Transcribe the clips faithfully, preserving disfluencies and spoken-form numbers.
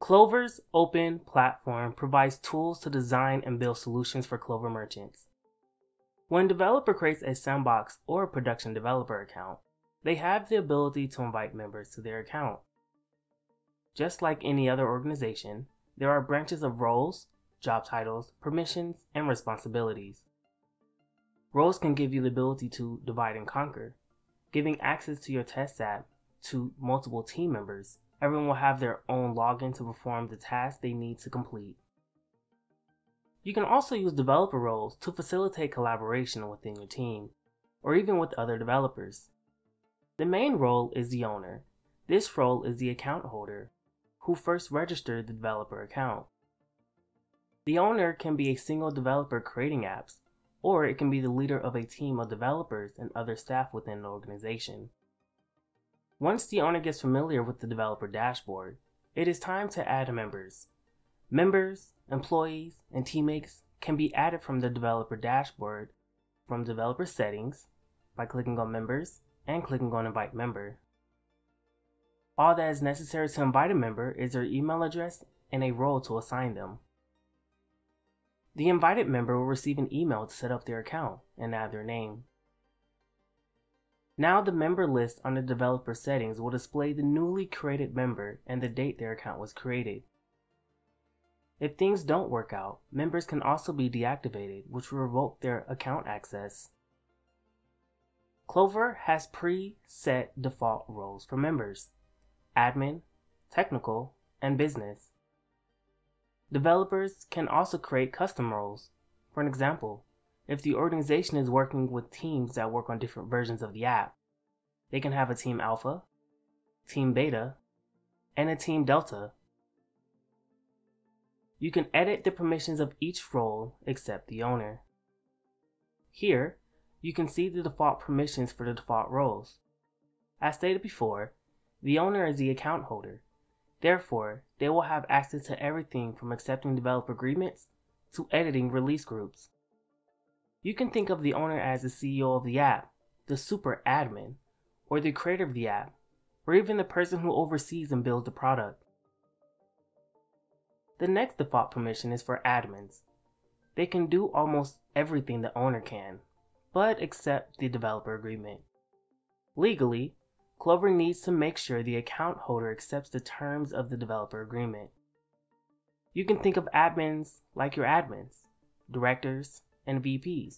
Clover's open platform provides tools to design and build solutions for Clover merchants. When a developer creates a sandbox or a production developer account, they have the ability to invite members to their account. Just like any other organization, there are branches of roles, job titles, permissions, and responsibilities. Roles can give you the ability to divide and conquer, giving access to your test app to multiple team members. Everyone will have their own login to perform the tasks they need to complete. You can also use developer roles to facilitate collaboration within your team, or even with other developers. The main role is the owner. This role is the account holder, who first registered the developer account. The owner can be a single developer creating apps, or it can be the leader of a team of developers and other staff within the organization. Once the owner gets familiar with the developer dashboard, it is time to add members. Members, employees, and teammates can be added from the developer dashboard from developer settings by clicking on members and clicking on invite member. All that is necessary to invite a member is their email address and a role to assign them. The invited member will receive an email to set up their account and add their name. Now the member list on the developer settings will display the newly created member and the date their account was created. If things don't work out, members can also be deactivated, which will revoke their account access. Clover has pre-set default roles for members: admin, technical, and business. Developers can also create custom roles. For an example, if the organization is working with teams that work on different versions of the app, they can have a Team Alpha, Team Beta, and a Team Delta. You can edit the permissions of each role except the owner. Here, you can see the default permissions for the default roles. As stated before, the owner is the account holder. Therefore, they will have access to everything from accepting developer agreements to editing release groups. You can think of the owner as the C E O of the app, the super admin, or the creator of the app, or even the person who oversees and builds the product. The next default permission is for admins. They can do almost everything the owner can, but accept the developer agreement. Legally, Clover needs to make sure the account holder accepts the terms of the developer agreement. You can think of admins like your admins, directors, and V Ps.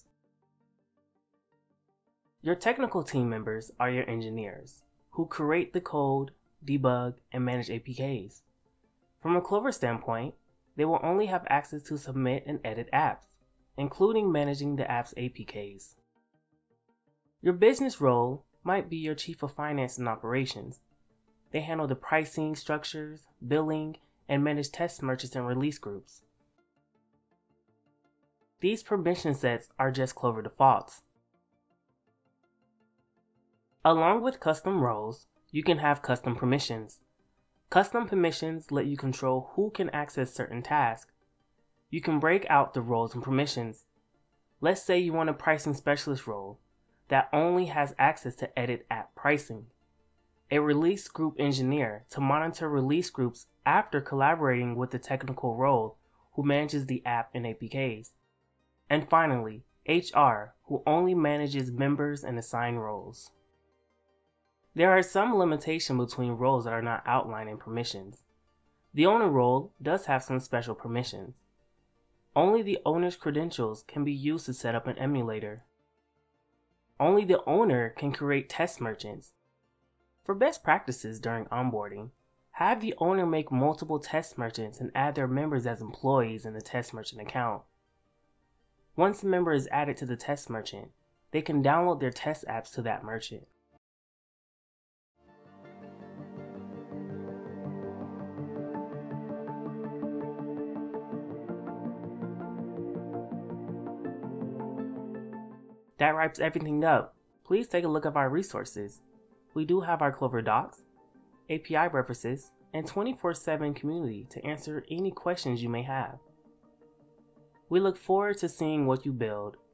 Your technical team members are your engineers, who create the code, debug, and manage A P Ks. From a Clover standpoint, they will only have access to submit and edit apps, including managing the app's A P Ks. Your business role might be your chief of finance and operations. They handle the pricing, structures, billing, and manage test merchants and release groups. These permission sets are just Clover defaults. Along with custom roles, you can have custom permissions. Custom permissions let you control who can access certain tasks. You can break out the roles and permissions. Let's say you want a pricing specialist role that only has access to edit app pricing, a release group engineer to monitor release groups after collaborating with the technical role who manages the app and A P Ks, and finally, H R, who only manages members and assigned roles. There are some limitations between roles that are not outlined in permissions. The owner role does have some special permissions. Only the owner's credentials can be used to set up an emulator. Only the owner can create test merchants. For best practices during onboarding, have the owner make multiple test merchants and add their members as employees in the test merchant account. Once a member is added to the test merchant, they can download their test apps to that merchant. That wraps everything up. Please take a look at our resources. We do have our Clover docs, A P I references, and twenty-four seven community to answer any questions you may have. We look forward to seeing what you build